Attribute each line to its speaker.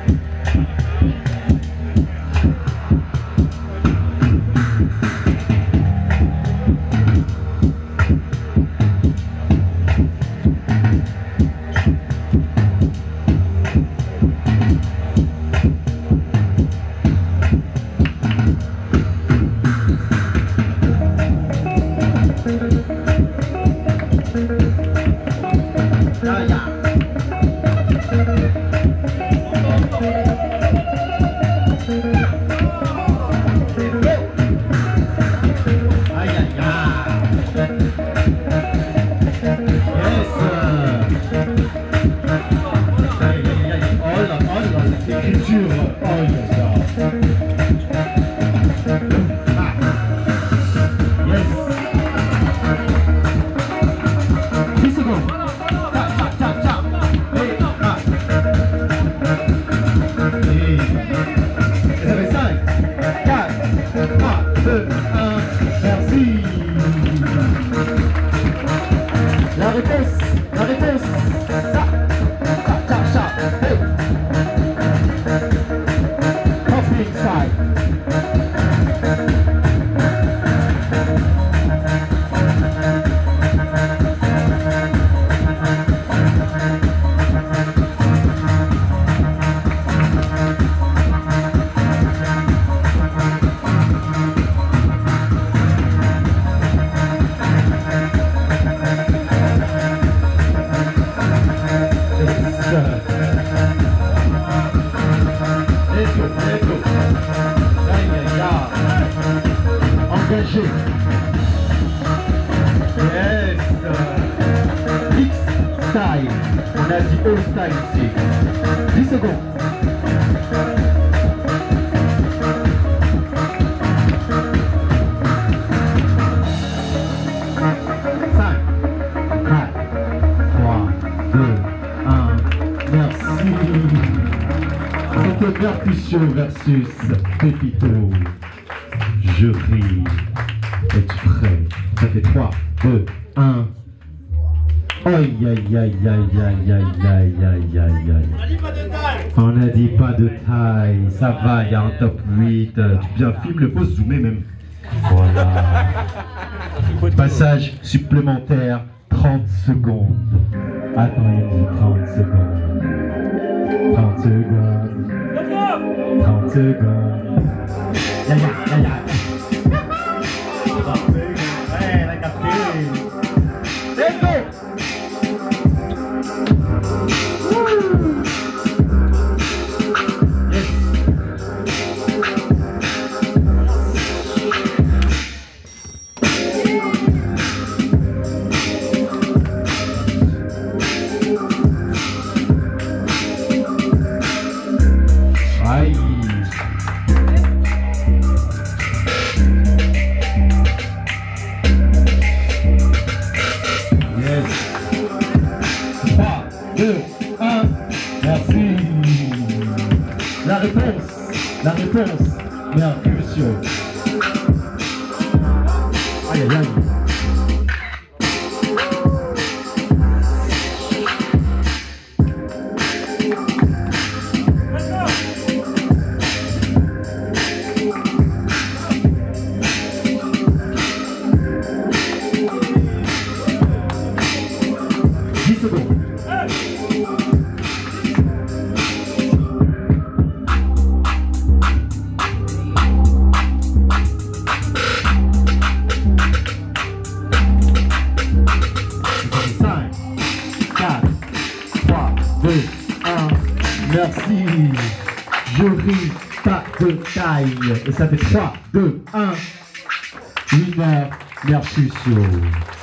Speaker 1: Engagé. Yes. X-Style. On a dit Allstyle ici. 10 secondes. 5, 4, 3, 2, 1. Merci. C'était MERCUCIO versus PEPITO. Jury, es-tu prêt? Ça fait 3, 2, 1. Aïe aïe aïe aïe aïe aïe aïe aïe aïe aïe. On n'a dit pas de taille. Ça va, il y a un top 8. Tu bien filmes le post zoomer même. Voilà. Passage supplémentaire, 30 secondes. Attends, 30 secondes. 30 secondes. 30 secondes. Ya ya ya ya. Ouais, la capté. Let's go. Yes. Aïe. Yes. 3, 2, 1. Merci. La réponse, MERCUCIO. Aïe aïe aïe. Merci. Jury, pas de taille. Et ça fait 3, 2, 1. Winner, MERCUCIO.